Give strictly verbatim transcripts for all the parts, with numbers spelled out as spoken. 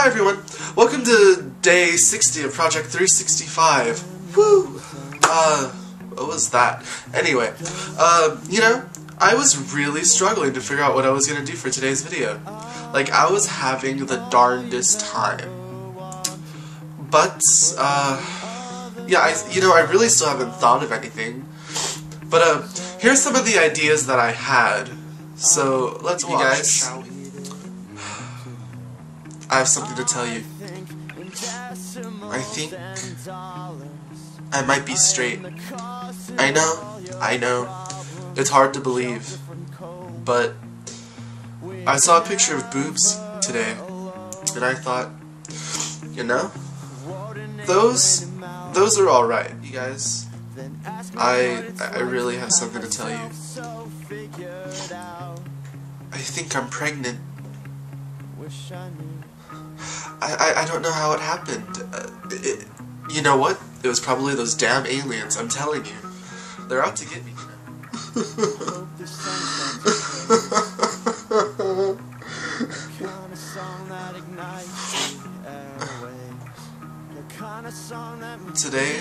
Hi everyone, welcome to day sixty of Project three sixty-five. Woo! Uh, what was that? Anyway, uh, you know, I was really struggling to figure out what I was gonna do for today's video. Like, I was having the darndest time. But, uh, yeah, I, you know, I really still haven't thought of anything. But, uh, here's some of the ideas that I had. So, let's watch, you guys. Shall we? I have something to tell you. I think I might be straight. I know, I know. It's hard to believe. But I saw a picture of boobs today, and I thought, you know, those those are alright, you guys. I I really have something to tell you. I think I'm pregnant. I, I, I don't know how it happened. Uh, it, you know what? It was probably those damn aliens, I'm telling you. They're out to get me. Today,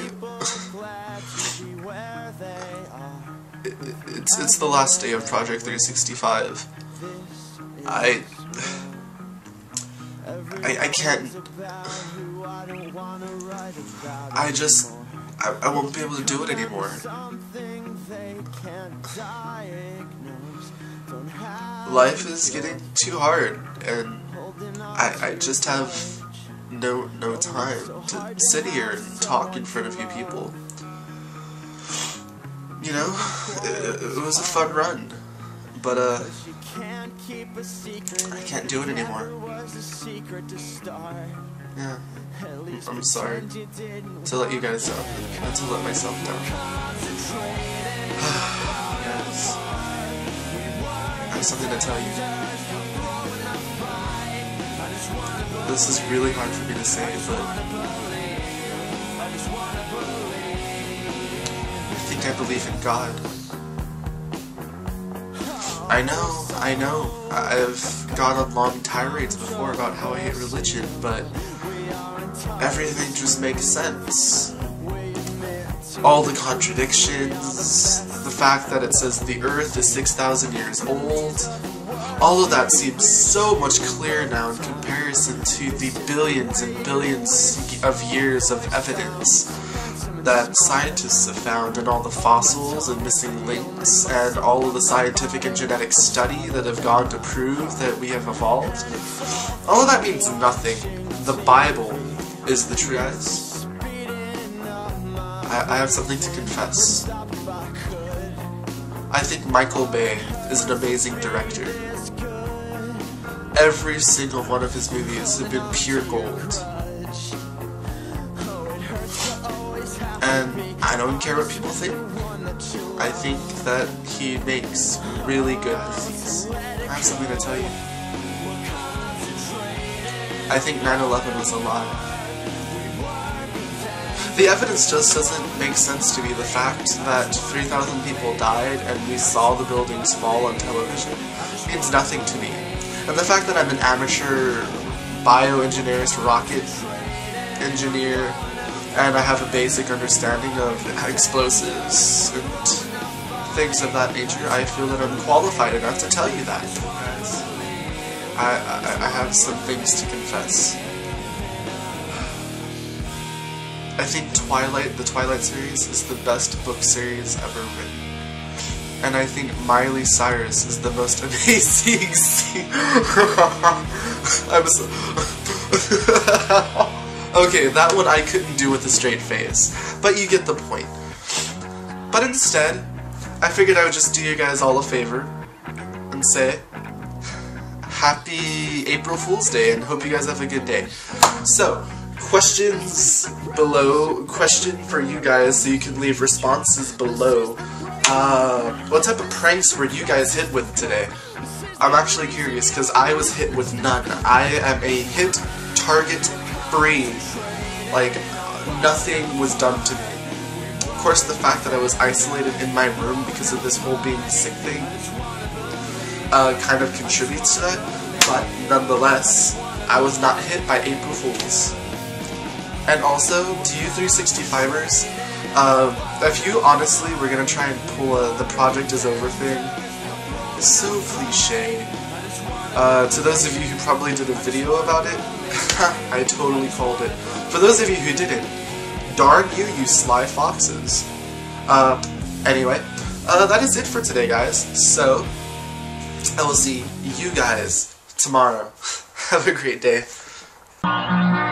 it, it's, it's the last day of Project three sixty-five. I... I, I can't... I just... I, I won't be able to do it anymore. Life is getting too hard, and I, I just have no, no time to sit here and talk in front of you people. You know, it, it was a fun run, but uh, I can't do it anymore. Yeah, I'm sorry to let you guys down, and to let myself down. Yes, I have something to tell you. This is really hard for me to say, but I think I believe in God. I know, I know, I've gone on long tirades before about how I hate religion, but everything just makes sense. All the contradictions, the fact that it says the Earth is six thousand years old, all of that seems so much clearer now in comparison to the billions and billions of years of evidence that scientists have found in all the fossils and missing links, and all of the scientific and genetic study that have gone to prove that we have evolved. All of that means nothing. The Bible is the truth. Guys, I, I have something to confess. I think Michael Bay is an amazing director. Every single one of his movies have been pure gold. And I don't care what people think. I think that he makes really good movies. I have something to tell you. I think nine eleven was a lie. The evidence just doesn't make sense to me. The fact that three thousand people died and we saw the buildings fall on television means nothing to me. And the fact that I'm an amateur bioengineerist rocket engineer, and I have a basic understanding of explosives and things of that nature, I feel that I'm qualified enough to tell you that. I, I, I have some things to confess. I think Twilight, the Twilight series, is the best book series ever written. And I think Miley Cyrus is the most amazing scene. I'm so... Okay, that one I couldn't do with a straight face, but you get the point. But instead, I figured I would just do you guys all a favor and say Happy April Fool's Day, and hope you guys have a good day. So, questions below, question for you guys, so you can leave responses below. Uh, what type of pranks were you guys hit with today? I'm actually curious, because I was hit with none. I am a hit target free. Like, nothing was done to me. Of course, the fact that I was isolated in my room because of this whole being sick thing uh, kind of contributes to that, but nonetheless, I was not hit by April Fools. And also, to you three sixty-fivers, uh, if you honestly were gonna try and pull a the project is over thing, so cliche. Uh, to those of you who probably did a video about it, I totally called it. For those of you who didn't, darn you, you sly foxes. Uh, anyway, uh, that is it for today, guys. So, I will see you guys tomorrow. Have a great day.